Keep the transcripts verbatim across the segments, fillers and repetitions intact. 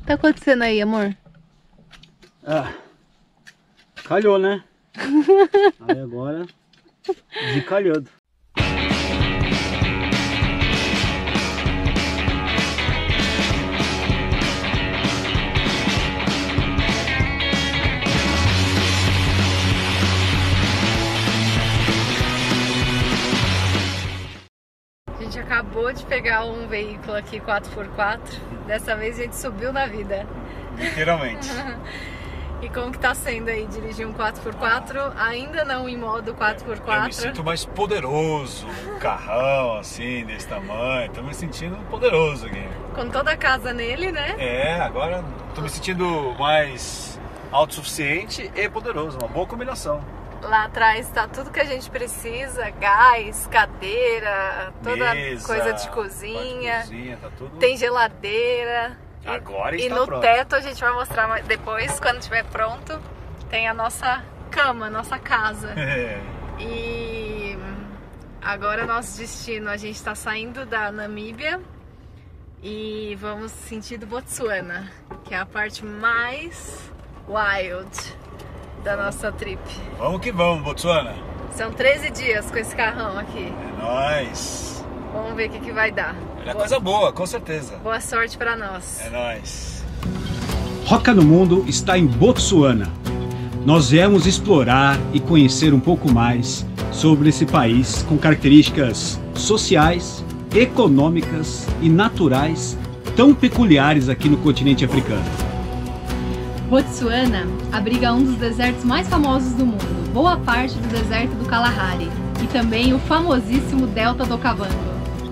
tá acontecendo aí, amor? Ah, calhou, né? Aí agora, desencalhando. A gente acabou de pegar um veículo aqui quatro por quatro. Dessa vez a gente subiu na vida. Literalmente. E como que tá sendo aí dirigir um quatro por quatro? Ainda não em modo quatro por quatro. Eu me sinto mais poderoso, um carrão assim, desse tamanho. Tô me sentindo poderoso aqui. Com toda a casa nele, né? É, agora tô me sentindo mais autossuficiente e poderoso. Uma boa combinação. Lá atrás tá tudo que a gente precisa, gás, cadeira, toda Mesa, coisa de cozinha, de cozinha tá tudo... tem geladeira. Agora e, está e no pronto. teto a gente vai mostrar depois, quando estiver pronto, tem a nossa cama, nossa casa. É. E agora nosso destino, a gente está saindo da Namíbia e vamos sentido Botsuana, que é a parte mais wild da nossa trip. Vamos que vamos, Botsuana. São treze dias com esse carrão aqui. É nóis. Vamos ver o que, que vai dar. É coisa boa, com certeza. Boa sorte para nós. É nóis. Roca no Mundo está em Botsuana. Nós viemos explorar e conhecer um pouco mais sobre esse país com características sociais, econômicas e naturais tão peculiares aqui no continente africano. Botsuana abriga um dos desertos mais famosos do mundo, boa parte do deserto do Kalahari, e também o famosíssimo Delta do Okavango.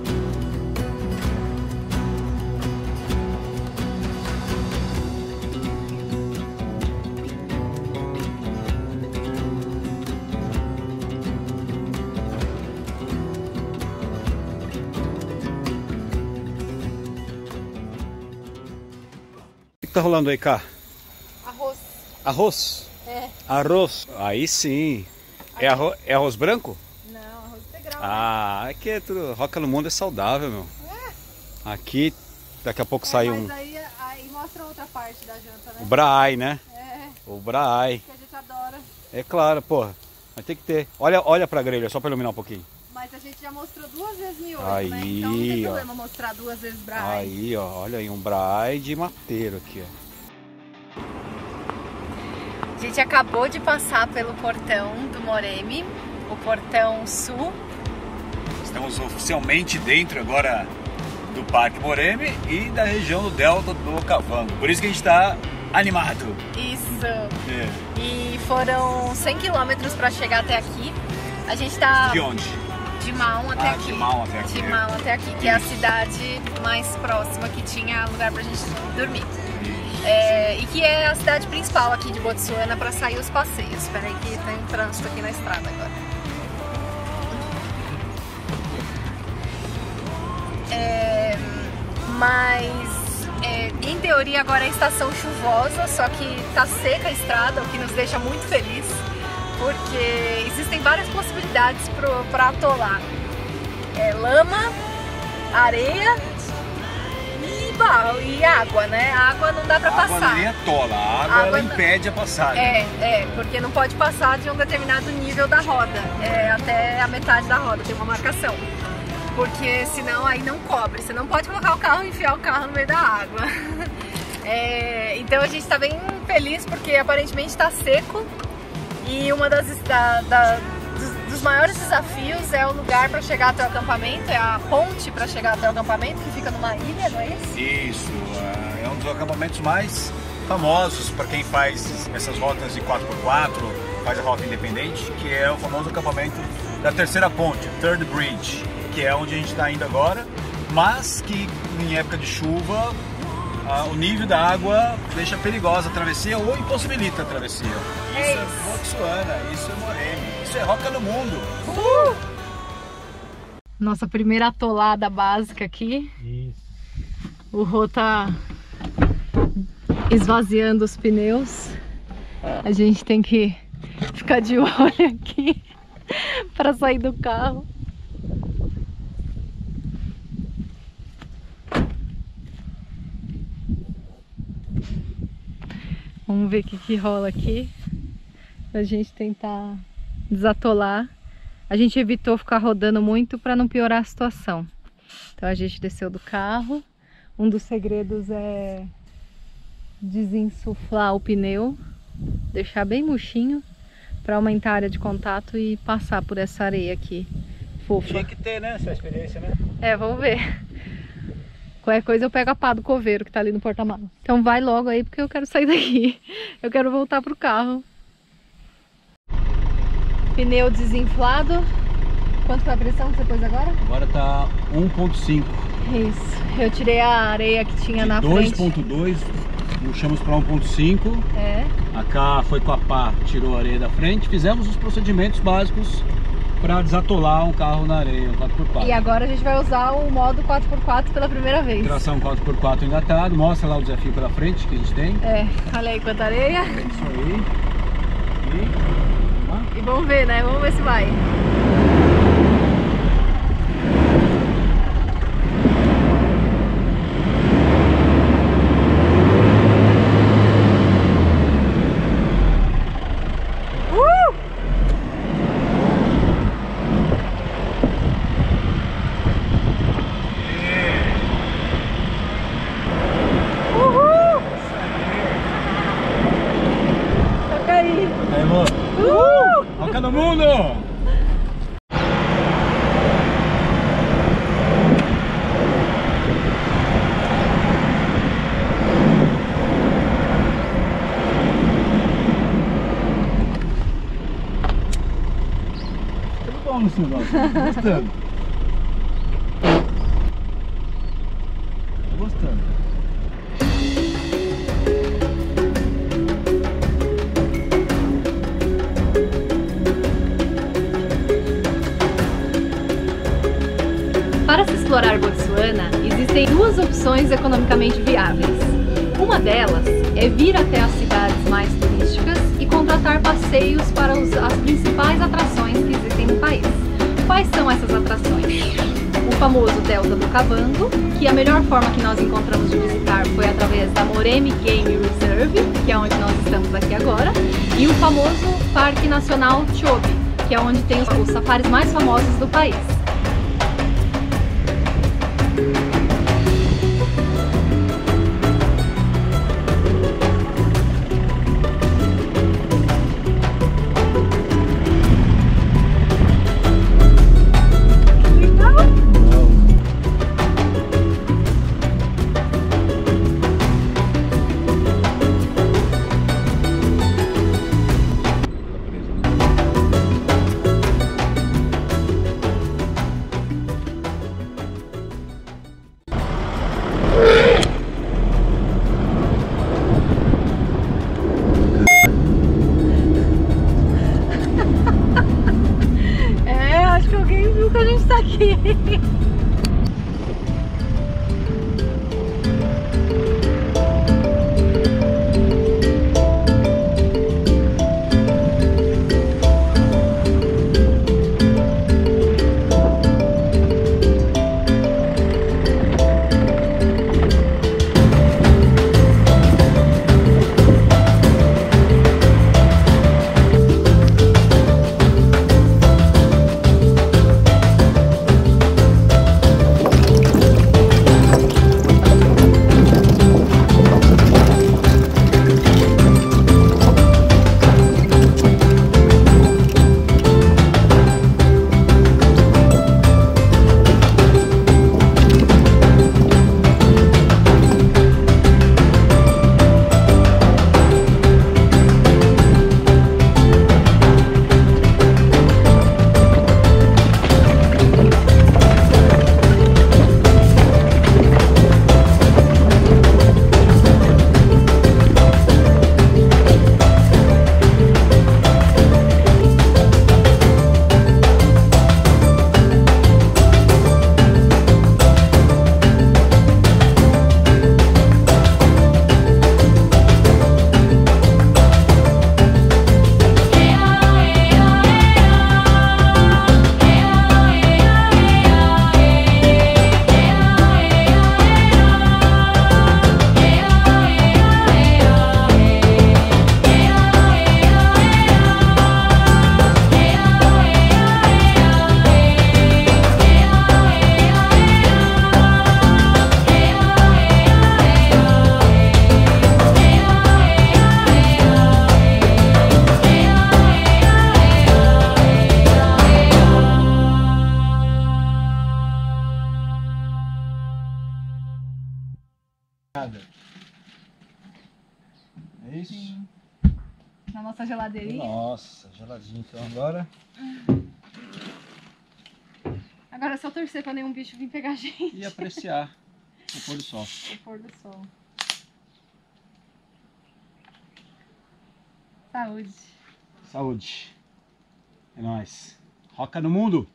O que tá rolando aí, cá? Arroz. Arroz? É. Arroz. Aí sim. É arroz, é arroz branco? Não, arroz integral. Ah, aqui é tudo. Roca no Mundo é saudável, meu. É. Aqui, daqui a pouco É, sai mas um. aí, aí mostra outra parte da janta, né? O Braai, né? É, O Braai. que a gente adora. É claro, porra. Mas tem que ter. Olha, olha pra grelha, só pra iluminar um pouquinho. Mas a gente já mostrou duas vezes miojo, Aí, né? Então não tem ó. problema mostrar duas vezes braai. Aí, ó. Olha aí, um Braai de mateiro aqui, ó. A gente acabou de passar pelo portão do Moremi, o portão sul. Estamos oficialmente dentro agora do Parque Moremi e da região do Delta do Okavango. Por isso que a gente está animado. Isso. É. E foram cem quilômetros para chegar até aqui. A gente tá De onde? de Maun até Ah, aqui. de Maun até aqui. De Maun até aqui, que é a cidade mais próxima que tinha lugar pra gente dormir. É, e que é a cidade principal aqui de Botsuana para sair os passeios. Espera aí que tem um trânsito aqui na estrada agora. É, mas é, em teoria agora é estação chuvosa, só que tá seca a estrada, o que nos deixa muito feliz, porque existem várias possibilidades para atolar. É, lama, areia e, barro, e água, né? A água não dá para A água passar. nem atola, a água, A ela água não- impede a passagem. É, é, porque não pode passar de um determinado nível da roda, é, até a metade da roda, tem uma marcação. Porque senão aí não cobre, você não pode colocar o carro e enfiar o carro no meio da água. É, então a gente está bem feliz porque aparentemente está seco e uma das da, da, dos, dos maiores desafios é o lugar para chegar até o acampamento, é a ponte para chegar até o acampamento que fica numa ilha, não é isso? Isso, é um dos acampamentos mais famosos para quem faz essas rotas de quatro por quatro, faz a rota independente, que é o famoso acampamento da Terceira Ponte, Third Bridge, que é onde a gente está indo agora, mas que em época de chuva ah, o nível da água deixa perigosa a travessia ou impossibilita a travessia. Isso É é, isso. Botsuana, isso é Moremi, isso é Roca no Mundo. Uh! Nossa primeira atolada básica aqui. Isso. O Rô tá esvaziando os pneus. A gente tem que ficar de olho aqui para sair do carro. Vamos ver o que, que rola aqui pra gente tentar desatolar. A gente evitou ficar rodando muito para não piorar a situação. Então a gente desceu do carro. Um dos segredos é desinsuflar o pneu, deixar bem murchinho para aumentar a área de contato e passar por essa areia aqui fofa. Tinha que ter, né, essa experiência, né? É, vamos ver. Qualquer coisa eu pego a pá do coveiro que tá ali no porta-malas. Então vai logo aí porque eu quero sair daqui. Eu quero voltar pro carro. Pneu desinflado. Quanto foi a pressão que você pôs agora? Agora tá um ponto cinco. Isso. Eu tirei a areia que tinha na dois frente. ponto dois, puxamos para um ponto cinco. É. A Cá foi com a pá, tirou a areia da frente. Fizemos os procedimentos básicos para desatolar um carro na areia, um quatro por quatro. E agora a gente vai usar o modo quatro por quatro pela primeira vez. Tração quatro por quatro engatado, mostra lá o desafio pela frente que a gente tem. É, olha aí quanta areia. É isso aí. E, ah. E vamos ver, né? Vamos ver se vai. Roca no mundo! Tudo bom nesse negócio, tô gostando. Tô gostando. Para se explorar Botsuana, existem duas opções economicamente viáveis. Uma delas é vir até as cidades mais turísticas e contratar passeios para os, as principais atrações que existem no país. Quais são essas atrações? O famoso Delta do Cabango, que a melhor forma que nós encontramos de visitar foi através da Moremi Game Reserve, que é onde nós estamos aqui agora, e o famoso Parque Nacional Chobe, que é onde tem os, os safaris mais famosos do país. Que a gente tá aqui. É isso? Sim. Na nossa geladeirinha. Nossa, geladinho então agora. Agora é só torcer pra nenhum bicho vir pegar a gente. E apreciar o pôr do sol. O pôr do sol. Saúde. Saúde. É nóis. Roca no mundo.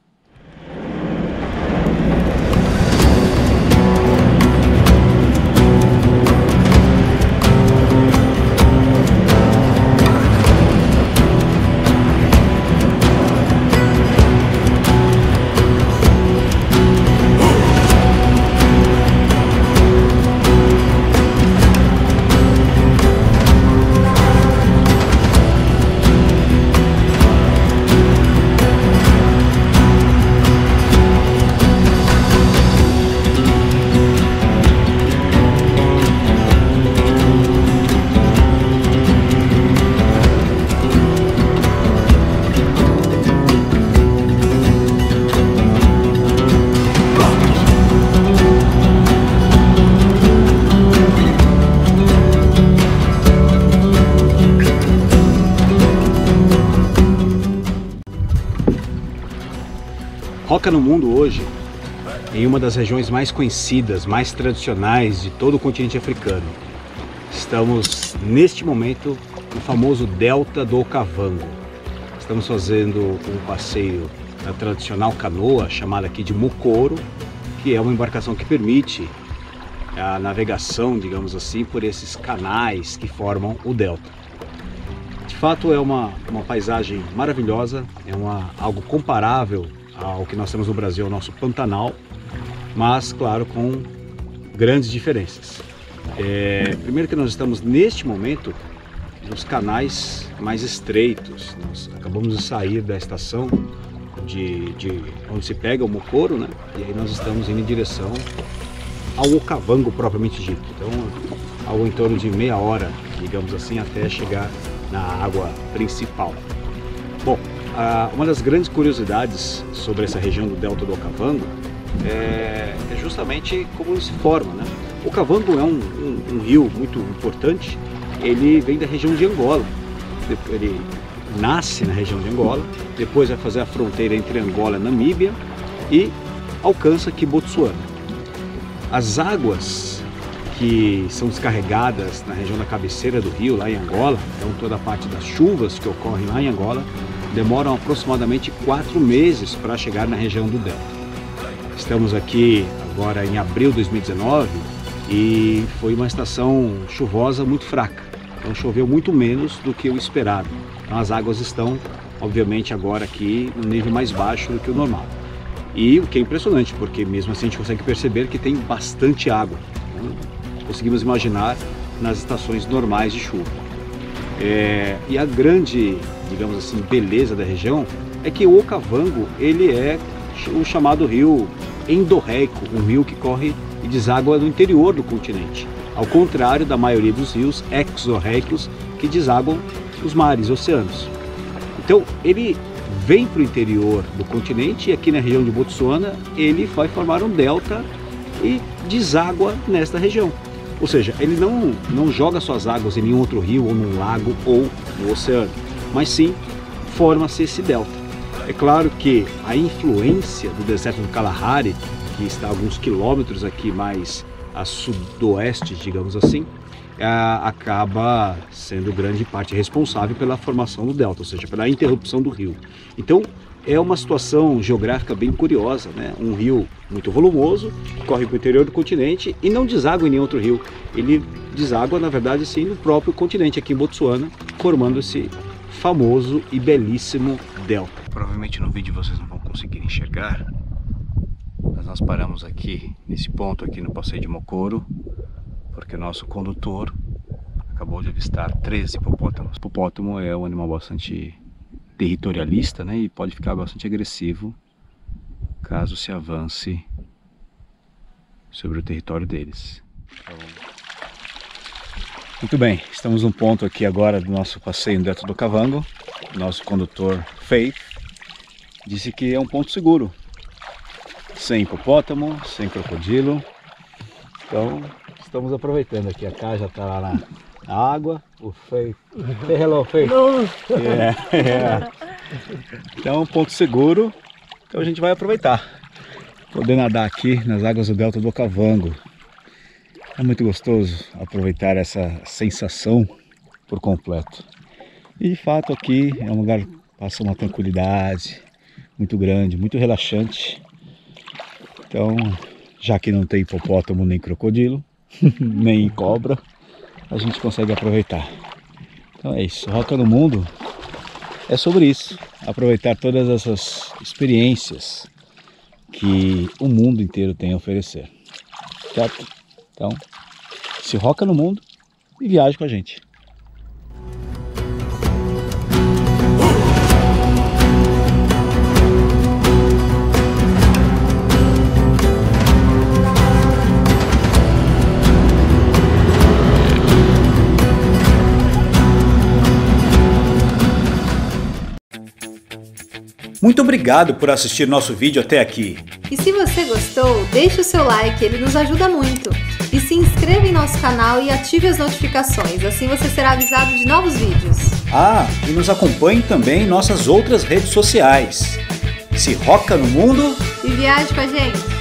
Roca no Mundo hoje, em uma das regiões mais conhecidas, mais tradicionais de todo o continente africano. Estamos, neste momento, no famoso Delta do Okavango. Estamos fazendo um passeio na tradicional canoa, chamada aqui de Mokoro, que é uma embarcação que permite a navegação, digamos assim, por esses canais que formam o delta. De fato, é uma, uma paisagem maravilhosa, é uma, algo comparável ao que nós temos no Brasil, o nosso Pantanal, mas, claro, com grandes diferenças. É, primeiro que nós estamos, neste momento, nos canais mais estreitos. Nós acabamos de sair da estação de, de onde se pega o Mokoro, né? E aí nós estamos indo em direção ao Okavango propriamente dito. Então, algo em torno de meia hora, digamos assim, até chegar na água principal. Bom, uma das grandes curiosidades sobre essa região do Delta do Okavango é, é justamente como ele se forma, né? O Okavango é um, um, um rio muito importante. Ele vem da região de Angola. Ele nasce na região de Angola, depois vai fazer a fronteira entre Angola e Namíbia e alcança aqui Botsuana. As águas que são descarregadas na região da cabeceira do rio, lá em Angola, então toda a parte das chuvas que ocorrem lá em Angola, demoram aproximadamente quatro meses para chegar na região do Delta. Estamos aqui agora em abril de dois mil e dezenove e foi uma estação chuvosa muito fraca, então choveu muito menos do que o esperado. Então as águas estão, obviamente, agora aqui no nível mais baixo do que o normal. E o que é impressionante, porque mesmo assim a gente consegue perceber que tem bastante água. Então, conseguimos imaginar nas estações normais de chuva. É, e a grande, digamos assim, beleza da região é que o Okavango, ele é o chamado rio endorreico, um rio que corre e deságua no interior do continente, ao contrário da maioria dos rios exorreicos que desaguam nos mares, oceanos. Então ele vem para o interior do continente e aqui na região de Botsuana ele vai formar um delta e deságua nesta região. Ou seja, ele não, não joga suas águas em nenhum outro rio ou num lago ou no oceano, mas sim forma-se esse delta. É claro que a influência do deserto do Kalahari, que está a alguns quilômetros aqui mais a sudoeste, digamos assim, acaba sendo grande parte responsável pela formação do delta, ou seja, pela interrupção do rio. Então é uma situação geográfica bem curiosa, né? Um rio muito volumoso, corre para o interior do continente e não deságua em nenhum outro rio. Ele deságua, na verdade, sim, no próprio continente, aqui em Botsuana, formando esse famoso e belíssimo delta. Provavelmente no vídeo vocês não vão conseguir enxergar, mas nós paramos aqui, nesse ponto aqui no passeio de Mokoro, porque o nosso condutor acabou de avistar treze hipopótamos. O hipopótamo é um animal bastante territorialista, né, e pode ficar bastante agressivo caso se avance sobre o território deles. Então, muito bem, estamos num ponto aqui agora do nosso passeio no Delta do Okavango. Nosso condutor Faith disse que é um ponto seguro, sem hipopótamo, sem crocodilo. Então estamos aproveitando aqui. A Cá já está lá na, a água, o Fei. Say hello, Fei. Yeah, yeah. Então, ponto seguro. Então a gente vai aproveitar. Poder nadar aqui nas águas do Delta do Okavango. É muito gostoso aproveitar essa sensação por completo. E de fato aqui é um lugar que passa uma tranquilidade muito grande, muito relaxante. Então, já que não tem hipopótamo nem crocodilo, nem cobra, a gente consegue aproveitar. Então é isso, Rota no Mundo é sobre isso, aproveitar todas essas experiências que o mundo inteiro tem a oferecer, certo? Então, se roca no mundo e viaje com a gente. Muito obrigado por assistir nosso vídeo até aqui. E se você gostou, deixe o seu like, ele nos ajuda muito. E se inscreva em nosso canal e ative as notificações, assim você será avisado de novos vídeos. Ah, e nos acompanhe também em nossas outras redes sociais. Se roca no mundo e viaje com a gente!